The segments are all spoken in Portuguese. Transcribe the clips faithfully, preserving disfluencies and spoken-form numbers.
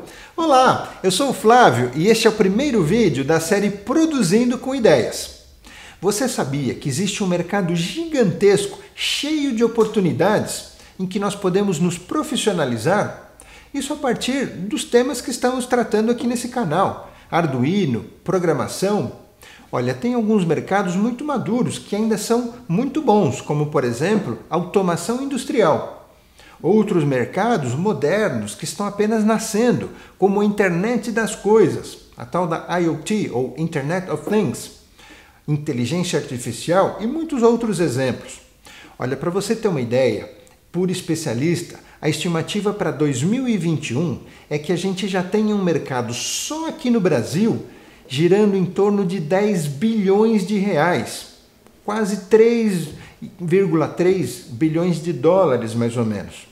Olá, eu sou o Flávio e este é o primeiro vídeo da série Produzindo com Ideias. Você sabia que existe um mercado gigantesco, cheio de oportunidades, em que nós podemos nos profissionalizar? Isso a partir dos temas que estamos tratando aqui nesse canal. Arduino, programação. Olha, tem alguns mercados muito maduros que ainda são muito bons, como por exemplo, automação industrial. Outros mercados modernos que estão apenas nascendo, como a internet das coisas, a tal da I O T ou Internet of Things, inteligência artificial e muitos outros exemplos. Olha, para você ter uma ideia, por especialista, a estimativa para dois mil e vinte e um é que a gente já tenha um mercado só aqui no Brasil girando em torno de dez bilhões de reais, quase três vírgula três bilhões de dólares mais ou menos.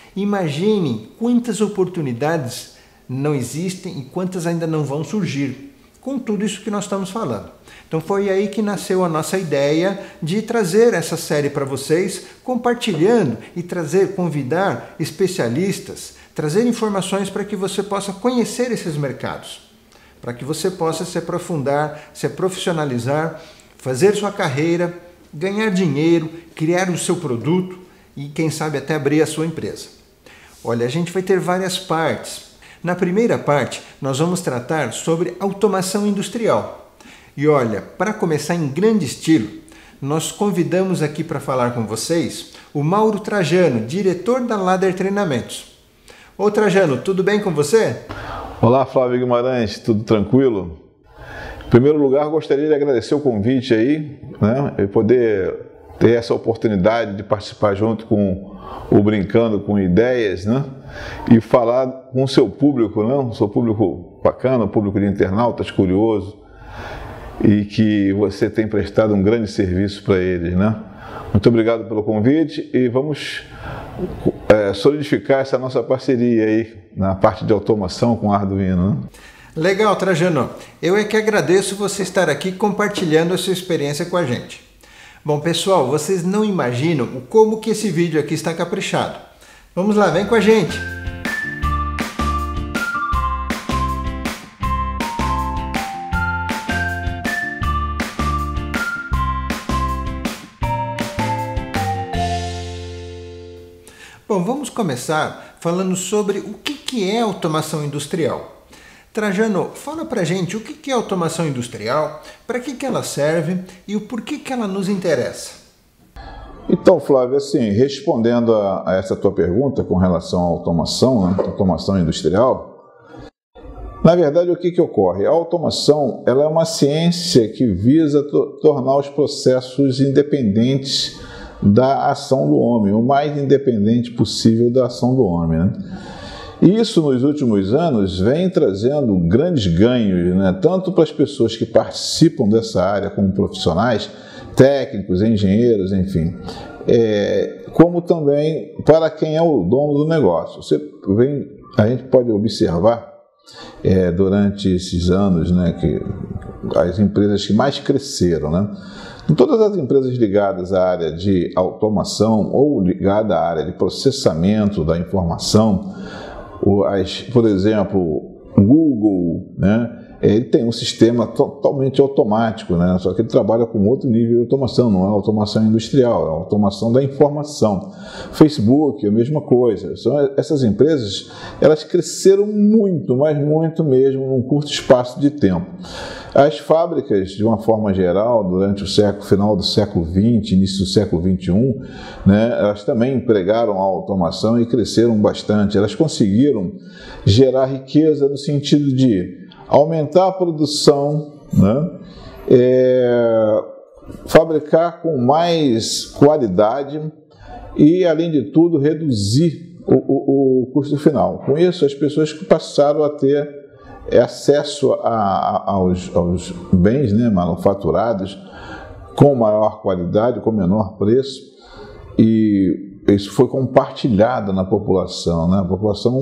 Imaginem quantas oportunidades não existem e quantas ainda não vão surgir com tudo isso que nós estamos falando. Então foi aí que nasceu a nossa ideia de trazer essa série para vocês, compartilhando e trazer, convidar especialistas, trazer informações para que você possa conhecer esses mercados, para que você possa se aprofundar, se profissionalizar, fazer sua carreira, ganhar dinheiro, criar o seu produto e quem sabe até abrir a sua empresa. Olha, a gente vai ter várias partes. Na primeira parte, nós vamos tratar sobre automação industrial. E olha, para começar em grande estilo, nós convidamos aqui para falar com vocês o Mauro Trajano, diretor da Ladder Treinamentos. Ô Trajano, tudo bem com você? Olá, Flávio Guimarães, tudo tranquilo? Em primeiro lugar, gostaria de agradecer o convite aí, né, e poder ter essa oportunidade de participar junto com o Brincando com Ideias, né, e falar com o seu público, né, o seu público bacana, o público de internautas curioso, e que você tem prestado um grande serviço para eles, né. Muito obrigado pelo convite e vamos é, solidificar essa nossa parceria aí na parte de automação com Arduino, né? Legal, Trajano. Eu é que agradeço você estar aqui compartilhando a sua experiência com a gente. Bom, pessoal, vocês não imaginam como que esse vídeo aqui está caprichado. Vamos lá, vem com a gente! Bom, vamos começar falando sobre o que é automação industrial. Trajano, fala pra gente o que é automação industrial, para que que ela serve e o porquê que ela nos interessa. Então, Flávio, assim, respondendo a, a essa tua pergunta com relação à automação, né, automação industrial, na verdade o que que ocorre? A automação ela é uma ciência que visa to tornar os processos independentes da ação do homem, o mais independente possível da ação do homem, né? E isso, nos últimos anos, vem trazendo grandes ganhos, né? Tanto para as pessoas que participam dessa área como profissionais, técnicos, engenheiros, enfim, é, como também para quem é o dono do negócio. Você vem, a gente pode observar é, durante esses anos, né, que as empresas que mais cresceram, né? Todas as empresas ligadas à área de automação ou ligadas à área de processamento da informação, As, por exemplo, o Google, né, ele tem um sistema totalmente automático, né, só que ele trabalha com outro nível de automação, não é automação industrial, é automação da informação. Facebook, a mesma coisa. São essas empresas, elas cresceram muito, mas muito mesmo, num curto espaço de tempo. As fábricas, de uma forma geral, durante o século, final do século vinte, início do século vinte e um, né, elas também empregaram a automação e cresceram bastante. Elas conseguiram gerar riqueza no sentido de aumentar a produção, né, é, fabricar com mais qualidade e, além de tudo, reduzir o, o, o custo final. Com isso, as pessoas passaram a ter é acesso a, a, aos, aos bens, né, manufaturados com maior qualidade, com menor preço, e isso foi compartilhado na população, né? A população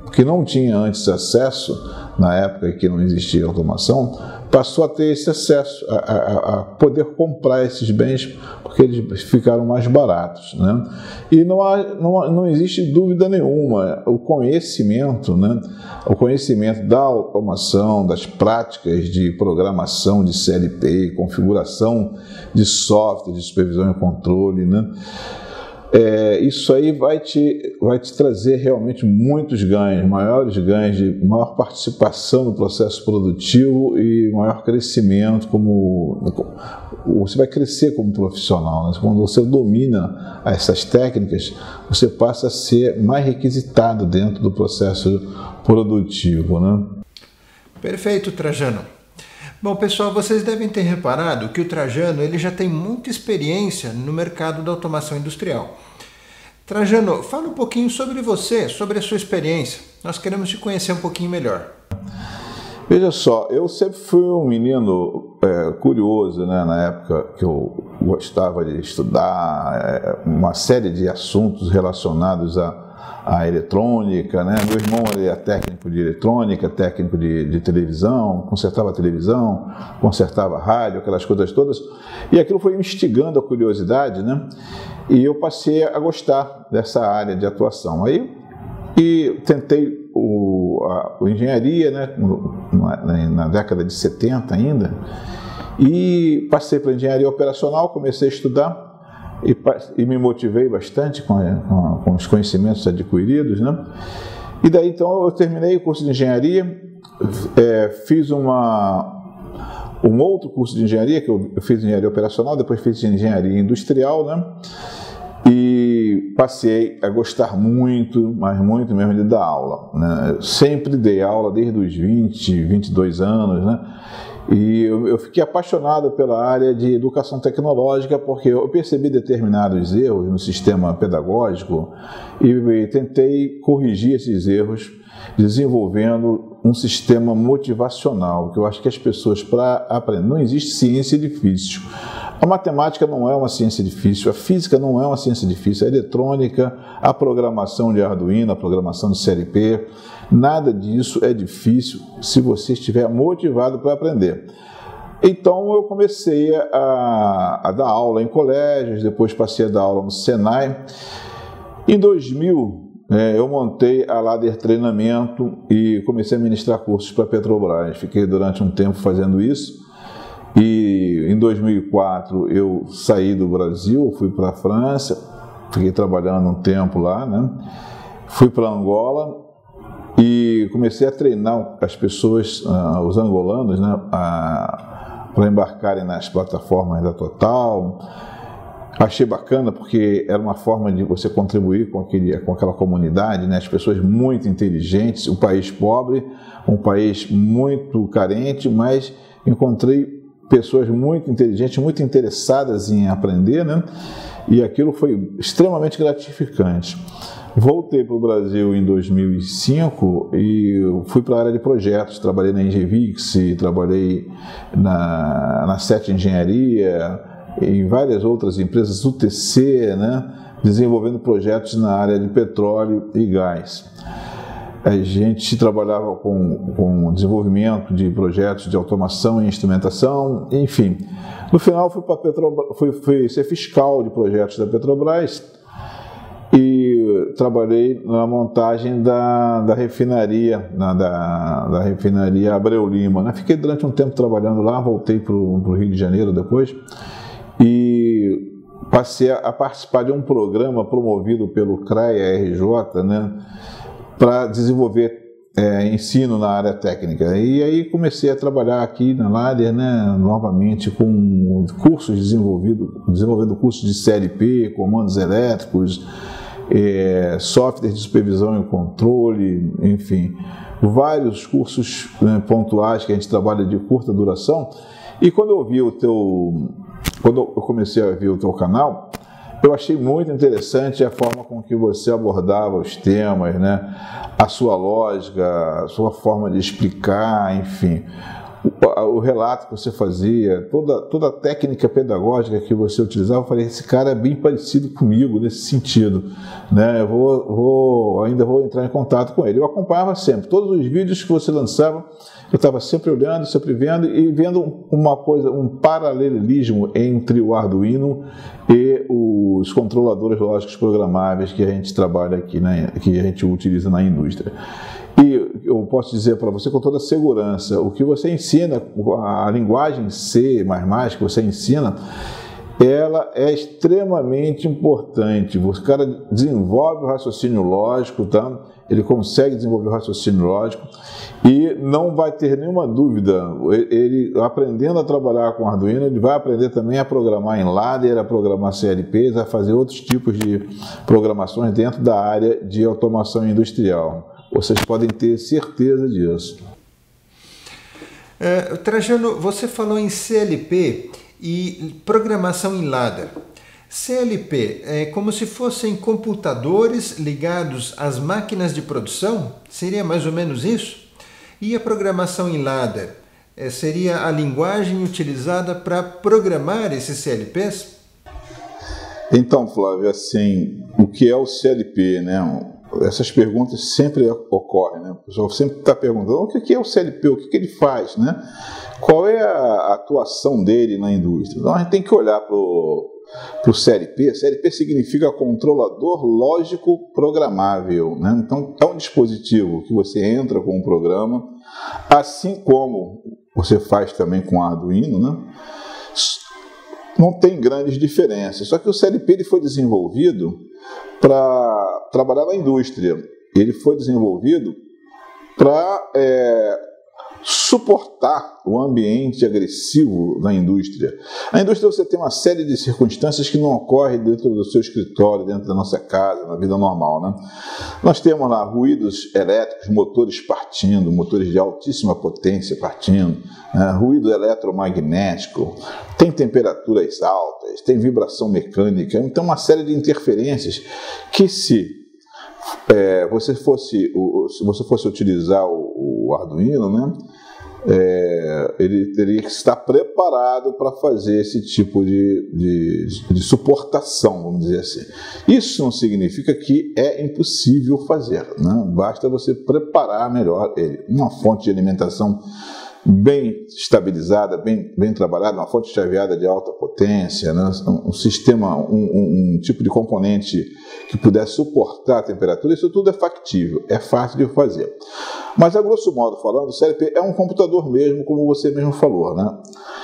que não tinha antes acesso, na época que não existia automação, passou a ter esse acesso, a, a, a poder comprar esses bens, porque eles ficaram mais baratos, né? E não, há, não, não existe dúvida nenhuma, o conhecimento, né? O conhecimento da automação, das práticas de programação de C L P, configuração de software, de supervisão e controle, né? É, isso aí vai te, vai te trazer realmente muitos ganhos, maiores ganhos, de maior participação no processo produtivo e maior crescimento como... Você vai crescer como profissional, né? Quando você domina essas técnicas, você passa a ser mais requisitado dentro do processo produtivo, né? Perfeito, Trajano. Bom, pessoal, vocês devem ter reparado que o Trajano ele já tem muita experiência no mercado da automação industrial. Trajano, fala um pouquinho sobre você, sobre a sua experiência. Nós queremos te conhecer um pouquinho melhor. Veja só, eu sempre fui um menino é, curioso, né, na época que eu gostava de estudar é, uma série de assuntos relacionados a a eletrônica, né? Meu irmão ele é técnico de eletrônica, técnico de, de televisão, consertava televisão, consertava rádio, aquelas coisas todas, e aquilo foi instigando a curiosidade, né? E eu passei a gostar dessa área de atuação. Aí e tentei o, a, a engenharia, né? Na, na década de setenta ainda, e passei para engenharia operacional, comecei a estudar. E, e me motivei bastante com, com, com os conhecimentos adquiridos, né? E daí então eu terminei o curso de engenharia, é, fiz uma, um outro curso de engenharia, que eu, eu fiz engenharia operacional, depois fiz engenharia industrial, né? E passei a gostar muito, mas muito mesmo de dar aula, né? Eu sempre dei aula desde os vinte, vinte e dois anos, né? E eu, eu fiquei apaixonado pela área de educação tecnológica porque eu percebi determinados erros no sistema pedagógico e, e tentei corrigir esses erros desenvolvendo um sistema motivacional, que eu acho que as pessoas para aprender, não existe ciência difícil. A matemática não é uma ciência difícil, a física não é uma ciência difícil, a eletrônica, a programação de Arduino, a programação de C L P, nada disso é difícil se você estiver motivado para aprender. Então eu comecei a, a dar aula em colégios, depois passei a dar aula no Senai. Em dois mil, é, eu montei a Ladder Treinamento e comecei a ministrar cursos para a Petrobras. Fiquei durante um tempo fazendo isso. E em dois mil e quatro eu saí do Brasil, fui para a França, fiquei trabalhando um tempo lá, né? Fui para Angola e comecei a treinar as pessoas, uh, os angolanos, né? Para embarcarem nas plataformas da Total. Achei bacana porque era uma forma de você contribuir com, aquele, com aquela comunidade, né? As pessoas muito inteligentes, um país pobre, um país muito carente, mas encontrei pessoas muito inteligentes, muito interessadas em aprender, né? E aquilo foi extremamente gratificante. Voltei para o Brasil em dois mil e cinco e fui para a área de projetos, trabalhei na Engevix, trabalhei na, na Sete Engenharia, em várias outras empresas, U T C, né? Desenvolvendo projetos na área de petróleo e gás. A gente trabalhava com, com desenvolvimento de projetos de automação e instrumentação, enfim. No final fui, para Petrobras, fui, fui ser fiscal de projetos da Petrobras e trabalhei na montagem da, da refinaria, na, da, da refinaria Abreu Lima, né? Fiquei durante um tempo trabalhando lá, voltei para o Rio de Janeiro depois e passei a participar de um programa promovido pelo CREA R J, né? Para desenvolver é, ensino na área técnica. E aí comecei a trabalhar aqui na Ladder, né, novamente com cursos desenvolvidos, desenvolvendo cursos de C L P, comandos elétricos, é, software de supervisão e controle, enfim, vários cursos, né, pontuais que a gente trabalha de curta duração. E quando eu vi o teu, quando eu comecei a ver o teu canal, eu achei muito interessante a forma com que você abordava os temas, né? A sua lógica, a sua forma de explicar, enfim. o, o relato que você fazia, toda, toda a técnica pedagógica que você utilizava, eu falei, esse cara é bem parecido comigo nesse sentido, né? Eu vou, vou, ainda vou entrar em contato com ele. Eu acompanhava sempre, todos os vídeos que você lançava, eu estava sempre olhando, sempre vendo e vendo uma coisa, um paralelismo entre o Arduino e os controladores lógicos programáveis que a gente trabalha aqui, né, que a gente utiliza na indústria. E eu posso dizer para você com toda segurança, o que você ensina, a linguagem C mais mais que você ensina, ela é extremamente importante. O cara desenvolve o raciocínio lógico, tá? Ele consegue desenvolver o raciocínio lógico e não vai ter nenhuma dúvida. Ele, aprendendo a trabalhar com Arduino, ele vai aprender também a programar em ladder, a programar C L Ps, a fazer outros tipos de programações dentro da área de automação industrial. Vocês podem ter certeza disso. É, Trajano, você falou em C L P e programação em ladder. C L P é como se fossem computadores ligados às máquinas de produção? Seria mais ou menos isso? E a programação em ladder é, seria a linguagem utilizada para programar esses C L Ps? Então, Flávio, assim, o que é o C L P, né? Essas perguntas sempre ocorrem, né? O pessoal sempre está perguntando o que é o C L P, o que ele faz, né? Qual é a atuação dele na indústria? Então a gente tem que olhar para o C L P. C L P significa controlador lógico programável, né? Então é um dispositivo que você entra com um programa, assim como você faz também com Arduino, né? Não tem grandes diferenças, só que o C L P ele foi desenvolvido para trabalhar na indústria. Ele foi desenvolvido para é, suportar o ambiente agressivo da indústria. Na indústria você tem uma série de circunstâncias que não ocorrem dentro do seu escritório, dentro da nossa casa, na vida normal, né? Nós temos lá ruídos elétricos, motores partindo, motores de altíssima potência partindo, né? Ruído eletromagnético, tem temperaturas altas, tem vibração mecânica, então uma série de interferências que se É, você fosse, o, se você fosse utilizar o, o Arduino, né, é, ele teria que estar preparado para fazer esse tipo de, de, de suportação, vamos dizer assim. Isso não significa que é impossível fazer, né? Basta você preparar melhor ele. Uma fonte de alimentação bem estabilizada, bem, bem trabalhada, uma fonte chaveada de alta potência, né? um, um sistema, um, um, um tipo de componente que pudesse suportar a temperatura, isso tudo é factível, é fácil de fazer. Mas, a grosso modo falando, o C L P é um computador mesmo, como você mesmo falou, né?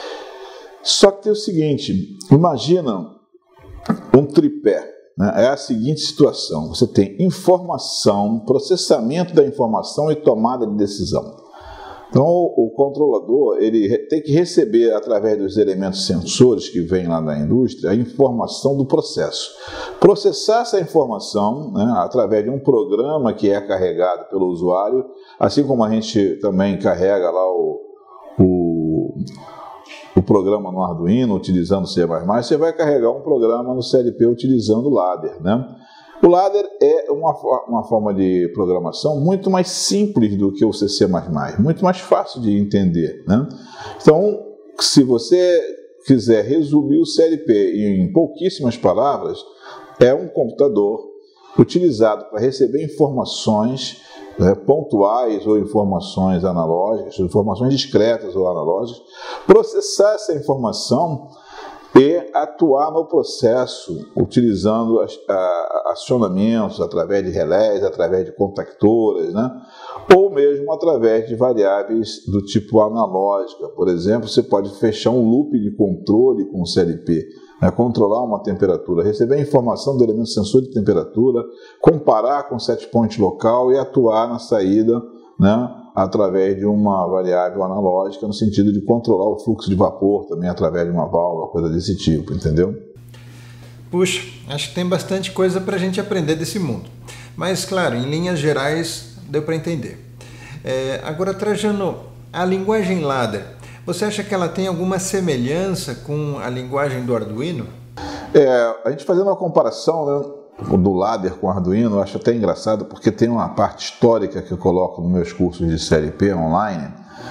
Só que tem o seguinte, imagina um tripé, né? É a seguinte situação, você tem informação, processamento da informação e tomada de decisão. Então, o controlador ele tem que receber, através dos elementos sensores que vêm lá da indústria, a informação do processo. Processar essa informação, né, através de um programa que é carregado pelo usuário, assim como a gente também carrega lá o, o, o programa no Arduino, utilizando C mais mais, você vai carregar um programa no C L P utilizando o ladder, né? O ladder é uma, uma forma de programação muito mais simples do que o C C mais mais, muito mais fácil de entender, né? Então, se você quiser resumir o C L P em pouquíssimas palavras, é um computador utilizado para receber informações, né, pontuais ou informações analógicas, informações discretas ou analógicas, processar essa informação e atuar no processo utilizando acionamentos através de relés, através de contactoras, né? Ou mesmo através de variáveis do tipo analógica. Por exemplo, você pode fechar um loop de controle com o C L P, né? Controlar uma temperatura, receber a informação do elemento sensor de temperatura, comparar com o set point local e atuar na saída, né, através de uma variável analógica, no sentido de controlar o fluxo de vapor também através de uma válvula, coisa desse tipo, entendeu? Puxa, acho que tem bastante coisa para a gente aprender desse mundo. Mas, claro, em linhas gerais, deu para entender. É, agora, Trajano, a linguagem ladder, você acha que ela tem alguma semelhança com a linguagem do Arduino? É, a gente fazendo uma comparação, né, do ladder com Arduino, eu acho até engraçado, porque tem uma parte histórica que eu coloco nos meus cursos de C L P online.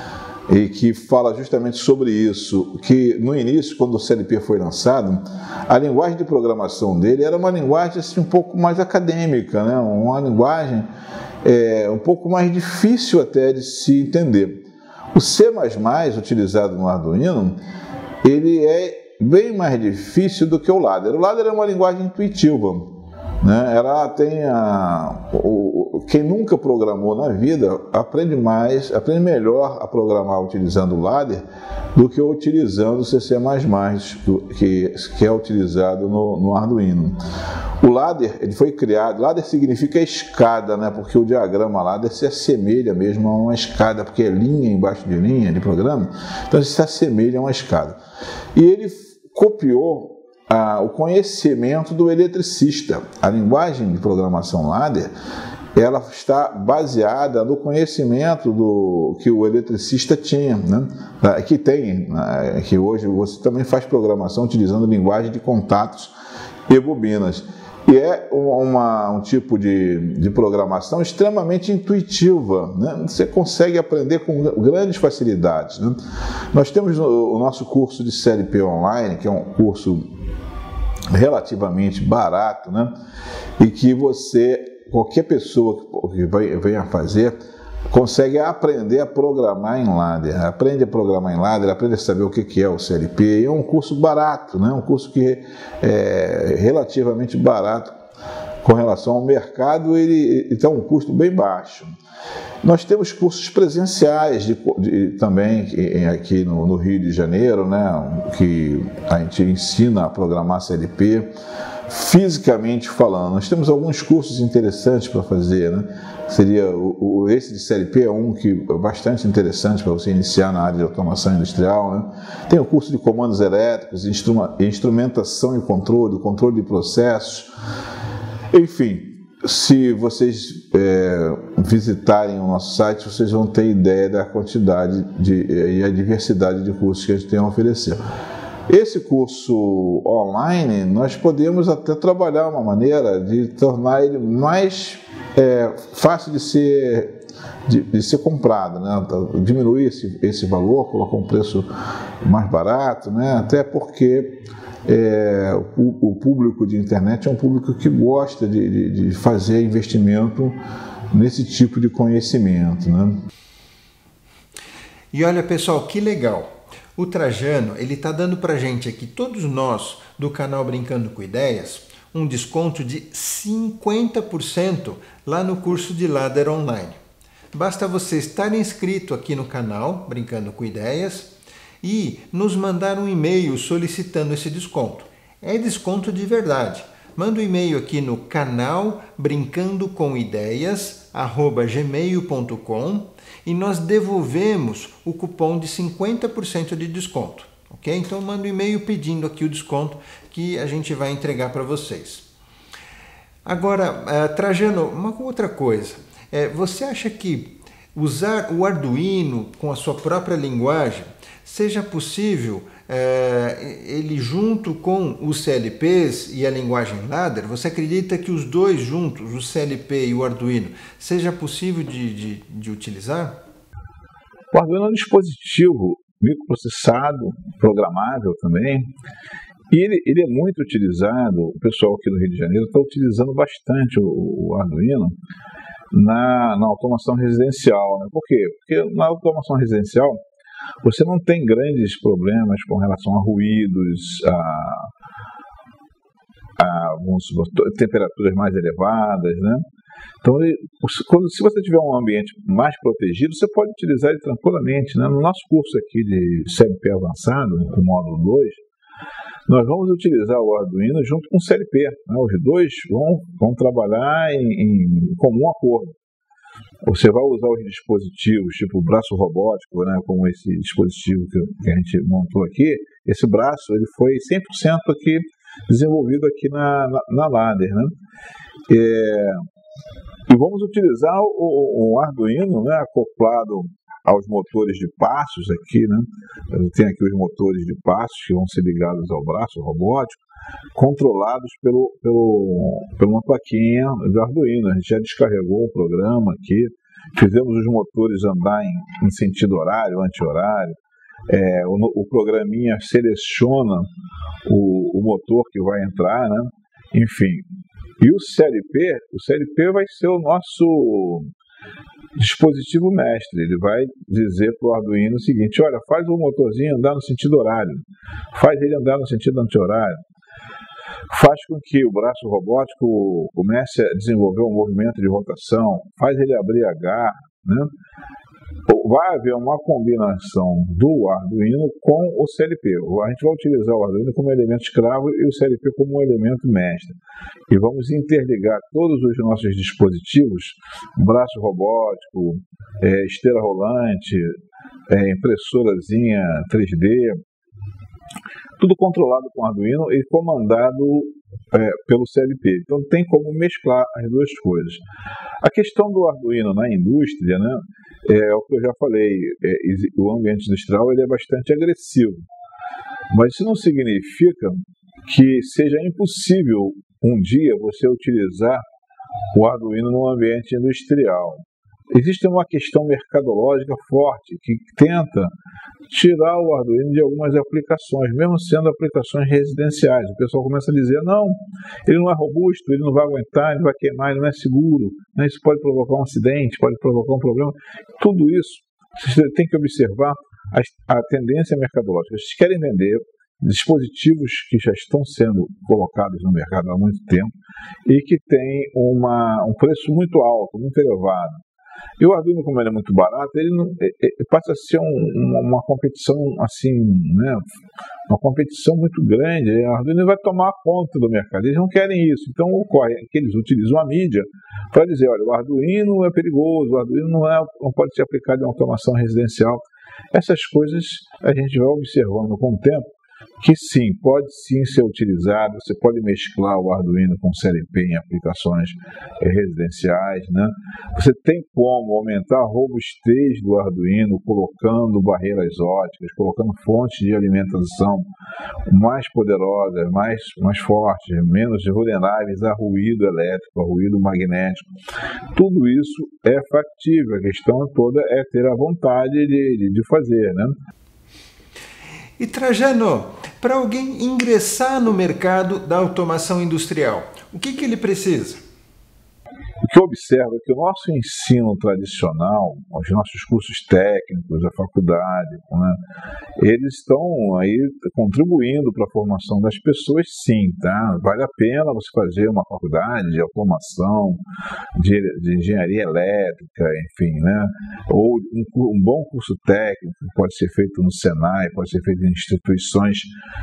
e que fala justamente sobre isso, que no início, quando o C L P foi lançado, a linguagem de programação dele era uma linguagem assim, um pouco mais acadêmica, né? Uma linguagem é, um pouco mais difícil até de se entender. O C mais mais, utilizado no Arduino, ele é bem mais difícil do que o Ladder. O Ladder é uma linguagem intuitiva, né? Ela tem a, o, quem nunca programou na vida aprende mais, aprende melhor a programar utilizando o Ladder do que utilizando o C C mais mais, que, que é utilizado no, no Arduino. O Ladder, ele foi criado, Ladder significa escada, né? Porque o diagrama Ladder se assemelha mesmo a uma escada, porque é linha embaixo de linha de programa, então ele se assemelha a uma escada. E ele copiou ah, o conhecimento do eletricista. A linguagem de programação Ladder, ela está baseada no conhecimento do, que o eletricista tinha, né? Que tem, né? Que hoje você também faz programação utilizando linguagem de contatos e bobinas. E é uma, um tipo de, de programação extremamente intuitiva, né? Você consegue aprender com grandes facilidades, né? Nós temos o, o nosso curso de C L P online, que é um curso relativamente barato, né? E que você, qualquer pessoa que vai, venha fazer, consegue aprender a programar em Ladder, aprende a programar em Ladder, aprende a saber o que é o C L P. É um curso barato, né? Um curso que é relativamente barato com relação ao mercado, ele está um custo bem baixo. Nós temos cursos presenciais de, de, também aqui no, no Rio de Janeiro, né? Que a gente ensina a programar C L P. Fisicamente falando, nós temos alguns cursos interessantes para fazer, né? Seria o, o, esse de C L P é um que é bastante interessante para você iniciar na área de automação industrial, né? Tem o curso de comandos elétricos, instruma, instrumentação e controle, controle de processos. Enfim, se vocês é, visitarem o nosso site, vocês vão ter ideia da quantidade de, e a diversidade de cursos que a gente tem a oferecer. Esse curso online, nós podemos até trabalhar uma maneira de tornar ele mais é, fácil de ser, de, de ser comprado, né? Diminuir esse, esse valor, colocar um preço mais barato, né? Até porque é, o, o público de internet é um público que gosta de, de, de fazer investimento nesse tipo de conhecimento, né? E olha, pessoal, que legal! O Trajano, ele está dando para a gente aqui, todos nós do canal Brincando com Ideias, um desconto de cinquenta por cento lá no curso de Ladder Online. Basta você estar inscrito aqui no canal Brincando com Ideias e nos mandar um e-mail solicitando esse desconto. É desconto de verdade. Manda um e-mail aqui no canal brincando com ideias arroba gmail ponto com e nós devolvemos o cupom de cinquenta por cento de desconto, ok? Então manda um e-mail pedindo aqui o desconto que a gente vai entregar para vocês. Agora, uh, Trajano, uma outra coisa. É, você acha que usar o Arduino com a sua própria linguagem seja possível é, ele junto com os C L Ps e a linguagem Ladder? Você acredita que os dois juntos, o C L P e o Arduino, seja possível de, de, de utilizar? O Arduino é um dispositivo microprocessado, programável também, e ele, ele é muito utilizado. O pessoal aqui do Rio de Janeiro está utilizando bastante o, o Arduino na, na automação residencial, né? Por quê? Porque na automação residencial você não tem grandes problemas com relação a ruídos, a, a vamos supor, temperaturas mais elevadas, né? Então, ele, quando, se você tiver um ambiente mais protegido, você pode utilizar ele tranquilamente, né? No nosso curso aqui de C L P avançado, o módulo dois, nós vamos utilizar o Arduino junto com o C L P, né? Os dois vão, vão trabalhar em, em comum acordo. Você vai usar os dispositivos, tipo o braço robótico, né, como esse dispositivo que, que a gente montou aqui. Esse braço ele foi cem por cento aqui, desenvolvido aqui na, na, na Ladder, né? É, e vamos utilizar o, o Arduino, né, acoplado aos motores de passos aqui, né? Tem aqui os motores de passos que vão ser ligados ao braço robótico, controlados pelo, pelo, por uma plaquinha do Arduino. A gente já descarregou o programa aqui, fizemos os motores andar em, em sentido horário, anti-horário, é, o, o programinha seleciona o, o motor que vai entrar, né? Enfim. E o C L P, o C L P vai ser o nosso dispositivo mestre. Ele vai dizer para o Arduino o seguinte: olha, faz o motorzinho andar no sentido horário, faz ele andar no sentido anti-horário, faz com que o braço robótico comece a desenvolver um movimento de rotação, faz ele abrir H, né? Vai haver uma combinação do Arduino com o C L P. A gente vai utilizar o Arduino como elemento escravo e o C L P como um elemento mestre. E vamos interligar todos os nossos dispositivos, braço robótico, é, esteira rolante, é, impressorazinha três D, tudo controlado com Arduino e comandado é, pelo C L P. Então tem como mesclar as duas coisas. A questão do Arduino na indústria, né, é o que eu já falei, é, o ambiente industrial ele é bastante agressivo. Mas isso não significa que seja impossível um dia você utilizar o Arduino no ambiente industrial. Existe uma questão mercadológica forte que tenta tirar o Arduino de algumas aplicações, mesmo sendo aplicações residenciais. O pessoal começa a dizer, não, ele não é robusto, ele não vai aguentar, ele vai queimar, ele não é seguro, né? Isso pode provocar um acidente, pode provocar um problema. Tudo isso, você tem que observar a, a tendência mercadológica. Vocês querem vender dispositivos que já estão sendo colocados no mercado há muito tempo e que têm uma, um preço muito alto, muito elevado. E o Arduino, como ele é muito barato, ele, não, ele passa a ser um, uma, uma competição assim, né, uma competição muito grande. O Arduino vai tomar conta do mercado. Eles não querem isso. Então ocorre que eles utilizam a mídia para dizer, olha, o Arduino é perigoso, o Arduino não, é, não pode ser aplicado em automação residencial. Essas coisas a gente vai observando com o tempo, que sim, pode sim ser utilizado, você pode mesclar o Arduino com o C L P em aplicações eh, residenciais, né? Você tem como aumentar a robustez do Arduino colocando barreiras ópticas, colocando fontes de alimentação mais poderosas, mais, mais fortes, menos vulneráveis a ruído elétrico, a ruído magnético. Tudo isso é factível, a questão toda é ter a vontade de, de, de fazer, né? E Trajano, para alguém ingressar no mercado da automação industrial, o que, que ele precisa? O que eu observo é que o nosso ensino tradicional, os nossos cursos técnicos, a faculdade, né, eles estão aí contribuindo para a formação das pessoas, sim, tá? Vale a pena você fazer uma faculdade de automação, de, de engenharia elétrica, enfim, né? Ou um, um bom curso técnico que pode ser feito no Senai, pode ser feito em instituições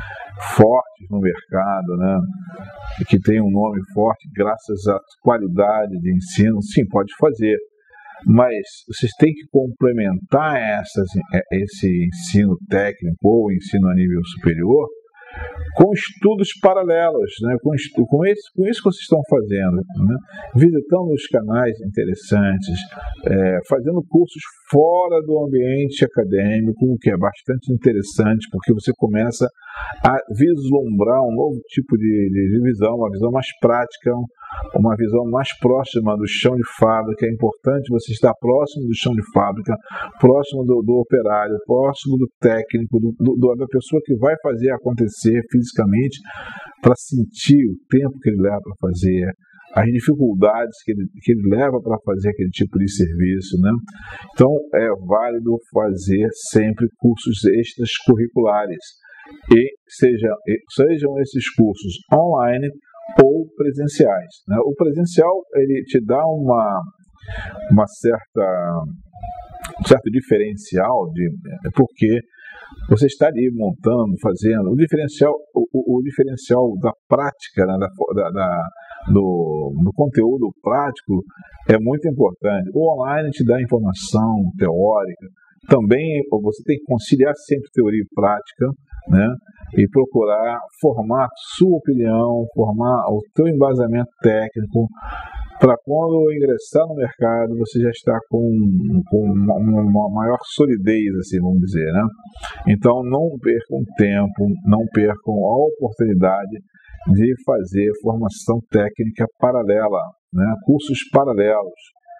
fortes no mercado, né? Que tem um nome forte graças à qualidade de ensino, sim, pode fazer, mas vocês têm que complementar essas, esse ensino técnico ou ensino a nível superior com estudos paralelos, né? com, estu com, esse, com isso que vocês estão fazendo, né? Visitando os canais interessantes, é, fazendo cursos fora do ambiente acadêmico, o que é bastante interessante, porque você começa a vislumbrar um novo tipo de, de, de visão, uma visão mais prática, uma visão mais próxima do chão de fábrica. É importante você estar próximo do chão de fábrica, próximo do, do operário, próximo do técnico, do, do, da pessoa que vai fazer acontecer fisicamente, para sentir o tempo que ele leva para fazer, as dificuldades que ele, que ele leva para fazer aquele tipo de serviço, né? Então é válido fazer sempre cursos extras curriculares, e seja, sejam esses cursos online ou presenciais, né? O presencial ele te dá uma, uma certa, um certo diferencial, de, porque você está ali montando, fazendo. O diferencial, o, o, o diferencial da prática, né, da, da, do, do conteúdo prático é muito importante. O online te dá informação teórica. Também você tem que conciliar sempre teoria e prática, né? E procurar formar sua opinião, formar o teu embasamento técnico, para quando ingressar no mercado você já está com, com uma, uma maior solidez, assim, vamos dizer, né? Então não percam tempo, não percam a oportunidade de fazer formação técnica paralela, né? Cursos paralelos.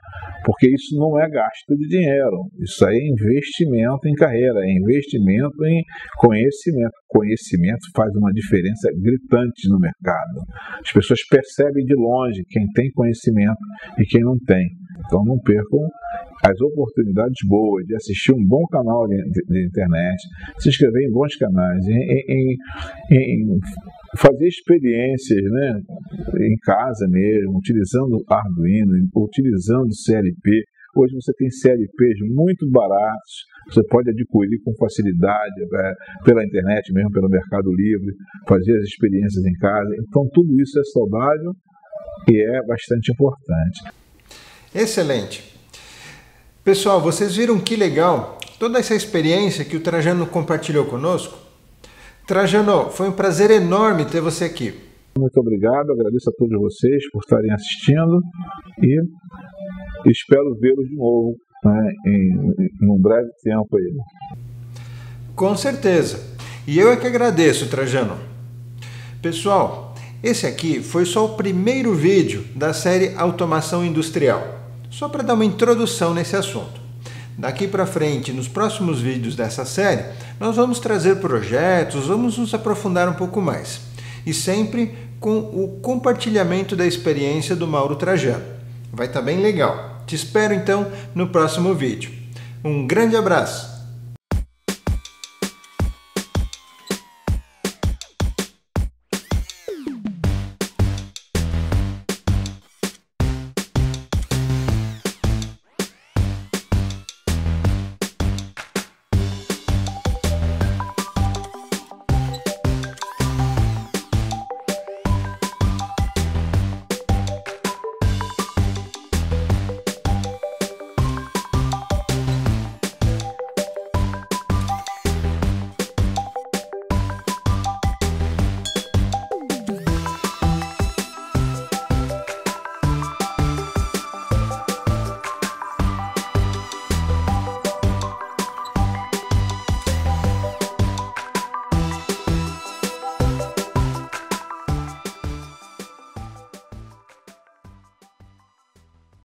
Porque isso não é gasto de dinheiro, isso aí é investimento em carreira, é investimento em conhecimento. Conhecimento faz uma diferença gritante no mercado. As pessoas percebem de longe quem tem conhecimento e quem não tem. Então não percam as oportunidades boas de assistir um bom canal de, de, de internet, se inscrever em bons canais, em, em, em fazer experiências, né, em casa mesmo, utilizando Arduino, utilizando C L P. Hoje você tem C L Ps muito baratos, você pode adquirir com facilidade é, pela internet mesmo, pelo Mercado Livre, fazer as experiências em casa. Então tudo isso é saudável e é bastante importante. Excelente. Pessoal, vocês viram que legal toda essa experiência que o Trajano compartilhou conosco? Trajano, foi um prazer enorme ter você aqui. Muito obrigado, agradeço a todos vocês por estarem assistindo e espero vê-los de novo, né, em, em um breve tempo aí. Com certeza. E eu é que agradeço, Trajano. Pessoal, esse aqui foi só o primeiro vídeo da série Automação Industrial. Só para dar uma introdução nesse assunto. Daqui para frente, nos próximos vídeos dessa série, nós vamos trazer projetos, vamos nos aprofundar um pouco mais. E sempre com o compartilhamento da experiência do Mauro Trajano. Vai estar bem legal. Te espero então no próximo vídeo. Um grande abraço!